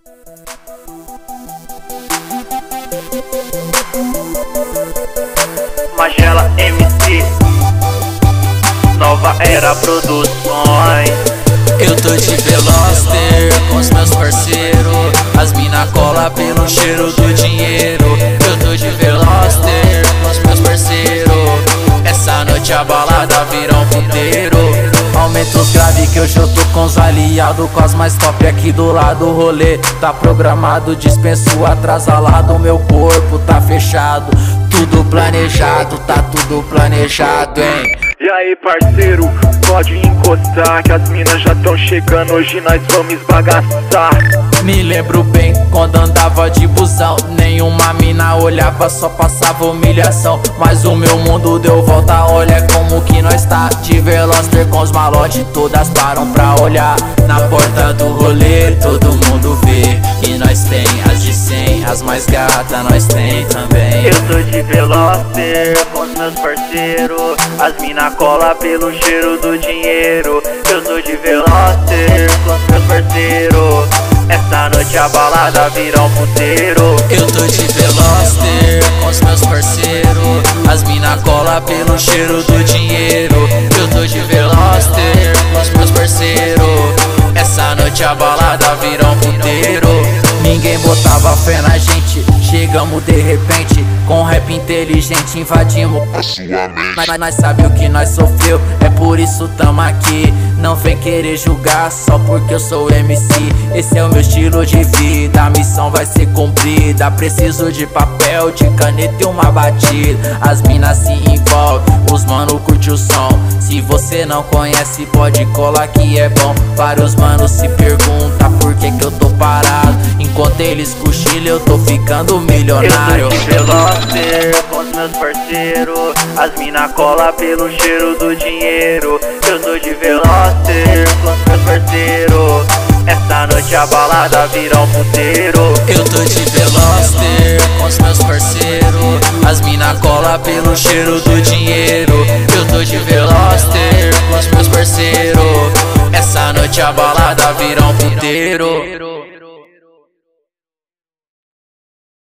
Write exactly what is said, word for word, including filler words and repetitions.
Magela M C, Nova Era Produções. Eu tô de Veloster com os meus parceiros, as mina cola pelo cheiro do dinheiro. Eu tô de Veloster com os meus parceiros, essa noite a balada vira um puteiro. Aumenta os grave que hoje eu tô com os aliados, com as mais top aqui do lado. O rolê tá programado, dispenso atrasalado. Meu corpo tá fechado, tudo planejado, tá tudo planejado, hein? E aí, parceiro, pode encostar que as minas já tão chegando, hoje nós vamos esbagaçar. Me lembro bem quando andava de busão, nenhuma mina olhava, só passava humilhação. Mas o meu mundo deu volta, olha como que nós tá. De Veloster com os malotes, todas param pra olhar. Na porta do rolê todo mundo vê que nós tem as de cem, as mais gatas nós tem também. Eu tô de Veloster com os meus parceiros, as mina cola pelo cheiro do dinheiro. Eu tô de Veloster com os meus parceiros, essa noite a balada vira um puteiro. Eu tô de Veloster com os meus parceiros, as mina cola pelo cheiro do dinheiro. Eu tô de Veloster com os meus parceiros, essa noite a balada vira um puteiro. Ninguém botava fé na gente, chegamos de repente, com rap inteligente invadimos a sua mente. Mas nós sabe o que nós sofreu, é por isso tamo aqui. Não vem querer julgar só porque eu sou M C. Esse é o meu estilo de vida, a missão vai ser cumprida. Preciso de papel, de caneta e uma batida. As minas se envolvem, os mano curte o som. Se você não conhece pode colar que é bom. Vários manos se perguntam por que que eu tô parado, enquanto eles cochilam eu tô ficando milionário. Eu tô de Veloster com os meus parceiros, as mina cola pelo cheiro do dinheiro. Eu tô de Veloster com os meus parceiros, essa noite a balada vira um puteiro. Eu tô de Veloster com os meus parceiros, as mina cola pelo cheiro do dinheiro. Eu tô de Veloster com os meus parceiros, essa noite a balada vira um puteiro.